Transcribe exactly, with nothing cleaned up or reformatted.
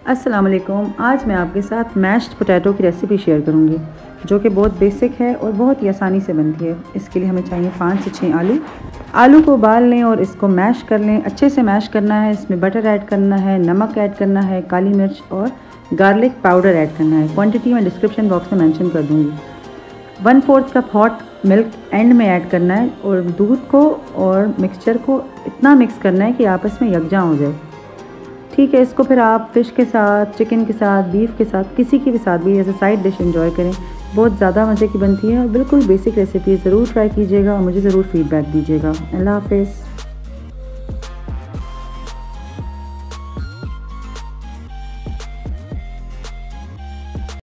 अस्सलाम वालेकुम। आज मैं आपके साथ मैश्ड पोटैटो की रेसिपी शेयर करूंगी जो कि बहुत बेसिक है और बहुत ही आसानी से बनती है। इसके लिए हमें चाहिए पाँच से छः आलू। आलू को उबाल लें और इसको मैश कर लें। अच्छे से मैश करना है। इसमें बटर ऐड करना है, नमक ऐड करना है, काली मिर्च और गार्लिक पाउडर ऐड करना है। क्वांटिटी मैं डिस्क्रिप्शन बॉक्स में मेंशन कर दूँगी। One fourth cup hot milk and में ऐड करना है और दूध को और मिक्सचर को इतना मिक्स करना है कि आपस में यकजा हो जाए। ठीक है, इसको फिर आप फ़िश के साथ, चिकन के साथ, बीफ के साथ, किसी के भी साथ भी as a side dish enjoy करें। बहुत ज़्यादा मज़े की बनती है और बिल्कुल बेसिक रेसिपी। ज़रूर ट्राई कीजिएगा और मुझे ज़रूर फीडबैक दीजिएगा। अल्लाह हाफ़िज़।